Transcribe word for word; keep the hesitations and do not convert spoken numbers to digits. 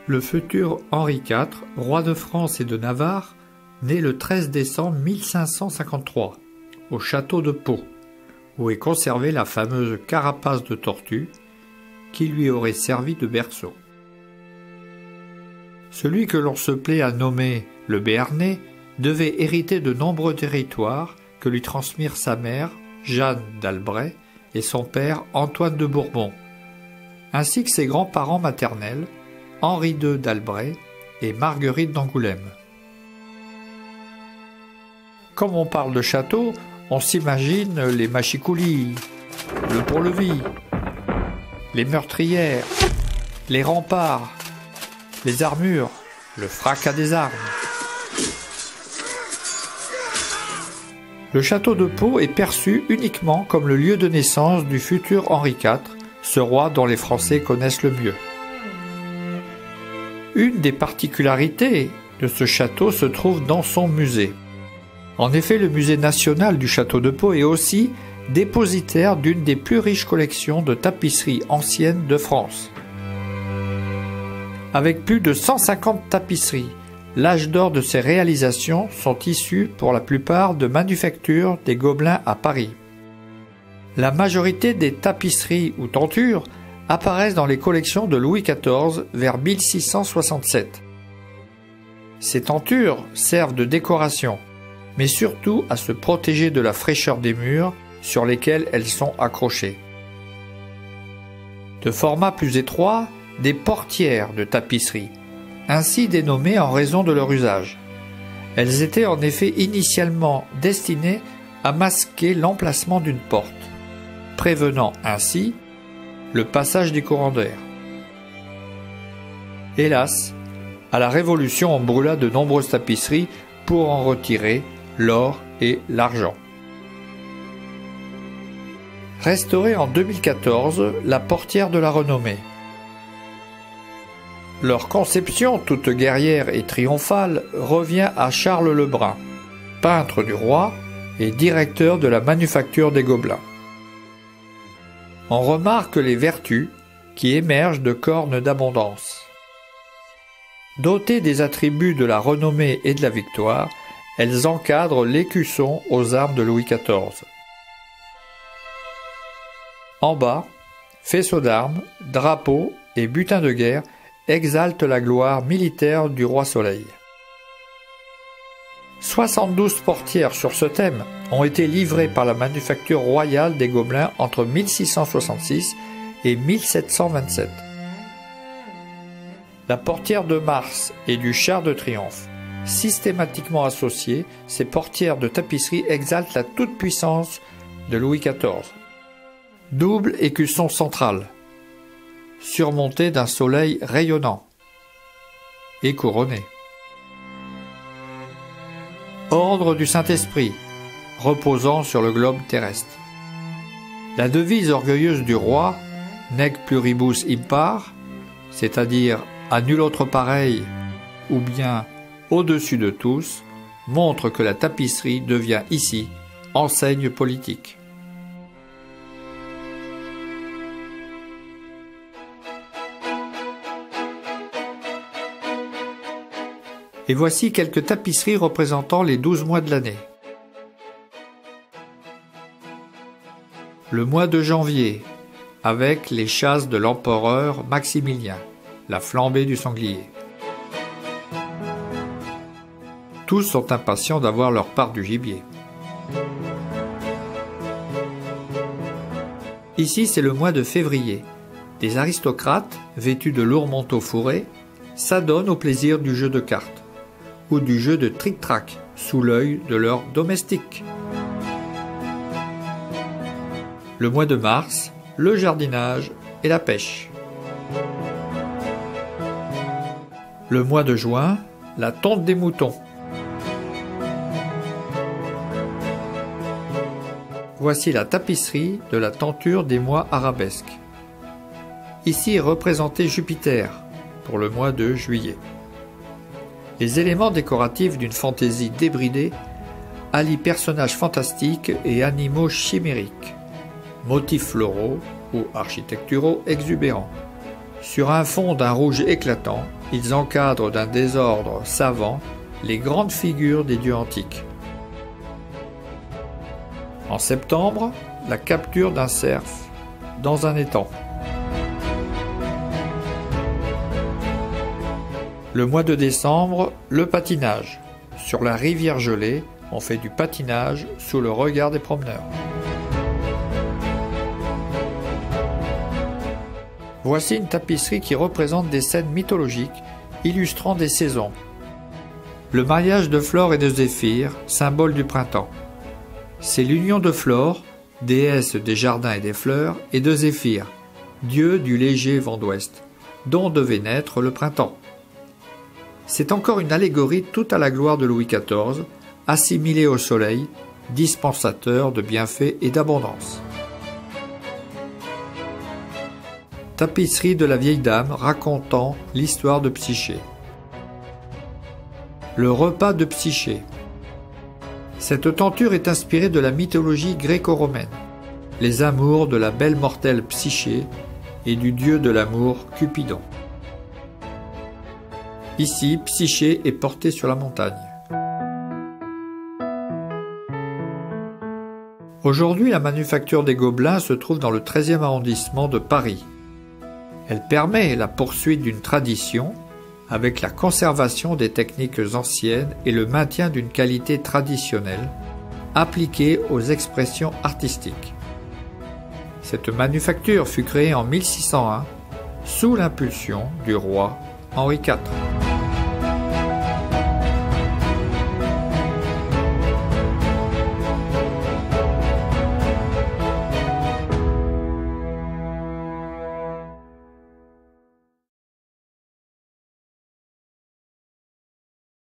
Le futur Henri quatre, roi de France et de Navarre, naît le treize décembre mille cinq cent cinquante-trois, au château de Pau, où est conservée la fameuse carapace de tortue qui lui aurait servi de berceau. Celui que l'on se plaît à nommer le Béarnais devait hériter de nombreux territoires que lui transmirent sa mère, Jeanne d'Albret, et son père, Antoine de Bourbon, ainsi que ses grands-parents maternels, Henri deux d'Albret et Marguerite d'Angoulême. Comme on parle de château, on s'imagine les machicoulis, le pont-levis, les meurtrières, les remparts, les armures, le fracas des armes. Le château de Pau est perçu uniquement comme le lieu de naissance du futur Henri quatre, ce roi dont les Français connaissent le mieux. Une des particularités de ce château se trouve dans son musée. En effet, le musée national du château de Pau est aussi dépositaire d'une des plus riches collections de tapisseries anciennes de France. Avec plus de cent cinquante tapisseries, l'âge d'or de ces réalisations sont issus pour la plupart de manufactures des Gobelins à Paris. La majorité des tapisseries ou tentures apparaissent dans les collections de Louis quatorze vers mille six cent soixante-sept. Ces tentures servent de décoration, mais surtout à se protéger de la fraîcheur des murs sur lesquels elles sont accrochées. De format plus étroit, des portières de tapisserie, ainsi dénommées en raison de leur usage. Elles étaient en effet initialement destinées à masquer l'emplacement d'une porte, prévenant ainsi le passage des courants d'air. Hélas, à la Révolution, on brûla de nombreuses tapisseries pour en retirer l'or et l'argent. Restaurée en deux mille quatorze, la portière de la renommée. Leur conception, toute guerrière et triomphale, revient à Charles Lebrun, peintre du roi et directeur de la manufacture des Gobelins. On remarque les vertus qui émergent de cornes d'abondance. Dotées des attributs de la renommée et de la victoire, elles encadrent l'écusson aux armes de Louis quatorze. En bas, faisceaux d'armes, drapeaux et butins de guerre exaltent la gloire militaire du roi Soleil. soixante-douze portières sur ce thème ont été livrées par la manufacture royale des Gobelins entre mille six cent soixante-six et mille sept cent vingt-sept. La portière de Mars et du char de triomphe, systématiquement associées, ces portières de tapisserie exaltent la toute-puissance de Louis quatorze. Double écusson central, surmonté d'un soleil rayonnant et couronné. Ordre du Saint-Esprit, reposant sur le globe terrestre. La devise orgueilleuse du roi, Nec pluribus impar, c'est-à-dire à nul autre pareil, ou bien au-dessus de tous, montre que la tapisserie devient ici enseigne politique. Et voici quelques tapisseries représentant les douze mois de l'année. Le mois de janvier, avec les chasses de l'empereur Maximilien, la flambée du sanglier. Tous sont impatients d'avoir leur part du gibier. Ici, c'est le mois de février. Des aristocrates, vêtus de lourds manteaux fourrés, s'adonnent au plaisir du jeu de cartes ou du jeu de tric-trac sous l'œil de leurs domestiques. Le mois de mars, le jardinage et la pêche. Le mois de juin, la tonte des moutons. Voici la tapisserie de la tenture des mois arabesques. Ici est représenté Jupiter pour le mois de juillet. Les éléments décoratifs d'une fantaisie débridée allient personnages fantastiques et animaux chimériques, motifs floraux ou architecturaux exubérants, Sur un fond d'un rouge éclatant, ils encadrent d'un désordre savant les grandes figures des dieux antiques. En septembre, la capture d'un cerf dans un étang. Le mois de décembre, le patinage. Sur la rivière gelée, on fait du patinage sous le regard des promeneurs. Voici une tapisserie qui représente des scènes mythologiques illustrant des saisons. Le mariage de Flore et de Zéphyr, symbole du printemps. C'est l'union de Flore, déesse des jardins et des fleurs, et de Zéphyr, dieu du léger vent d'ouest, dont devait naître le printemps. C'est encore une allégorie toute à la gloire de Louis quatorze, assimilé au soleil, dispensateur de bienfaits et d'abondance. Tapisserie de la vieille dame racontant l'histoire de Psyché. Le repas de Psyché. Cette tenture est inspirée de la mythologie gréco-romaine, les amours de la belle mortelle Psyché et du dieu de l'amour Cupidon. Ici, Psyché est portée sur la montagne. Aujourd'hui, la manufacture des Gobelins se trouve dans le treizième arrondissement de Paris. Elle permet la poursuite d'une tradition avec la conservation des techniques anciennes et le maintien d'une qualité traditionnelle appliquée aux expressions artistiques. Cette manufacture fut créée en mille six cent un sous l'impulsion du roi Henri quatre.